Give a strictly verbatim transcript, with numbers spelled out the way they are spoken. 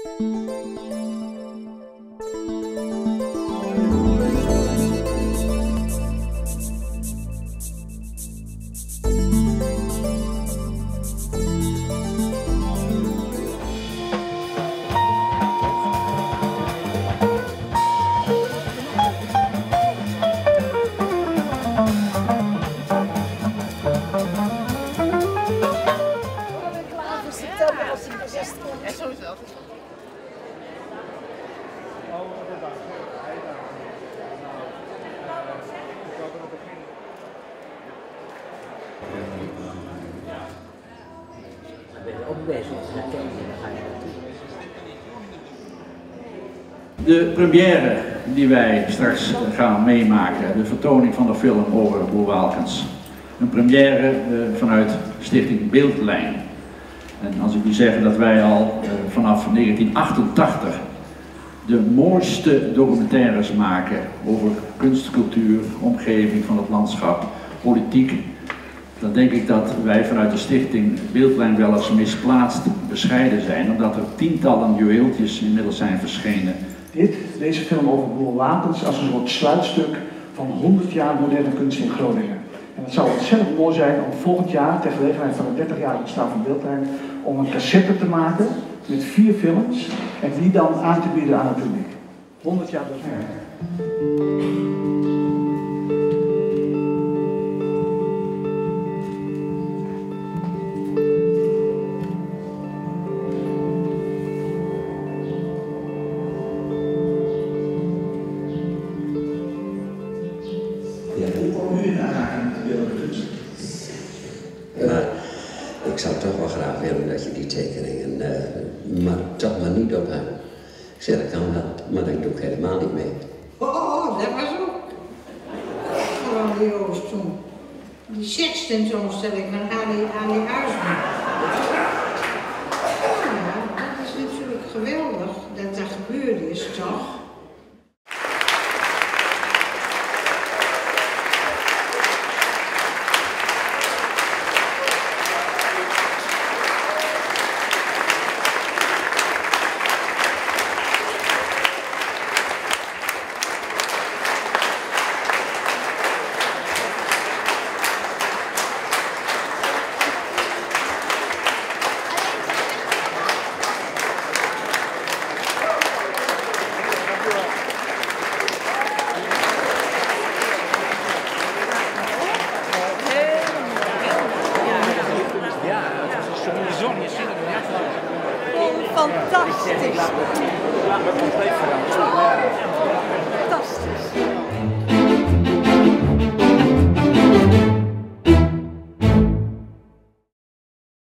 Ja, sowieso. De première die wij straks gaan meemaken, de vertoning van de film over Boer Waalkens. Een première uh, vanuit Stichting Beeldlijn. En als ik u zeg dat wij al uh, vanaf negentien achtentachtig de mooiste documentaires maken over kunst, cultuur, omgeving van het landschap, politiek, dan denk ik dat wij vanuit de Stichting Beeldlijn wel eens misplaatst bescheiden zijn, omdat er tientallen juweeltjes inmiddels zijn verschenen. Dit, deze film over Boer Waalkens als een soort sluitstuk van honderd jaar moderne kunst in Groningen. En het zou ontzettend mooi zijn om volgend jaar, ter gelegenheid van het dertig-jarig bestaan van Beeldlijn, om een cassette te maken met vier films en die dan aan te bieden aan het publiek. honderd jaar dus. Maar ik zou toch wel graag willen dat je die tekeningen, uh, maar toch maar niet op hem. Ik zeg, dat kan dat, maar dat doe ik helemaal niet mee. Oh, oh, oh, dat was ook grandioos toen. Die sekstentoonstelling van Ali, Ali Huisman. Ja, dat is natuurlijk geweldig dat dat gebeurd is, toch? Fantastisch.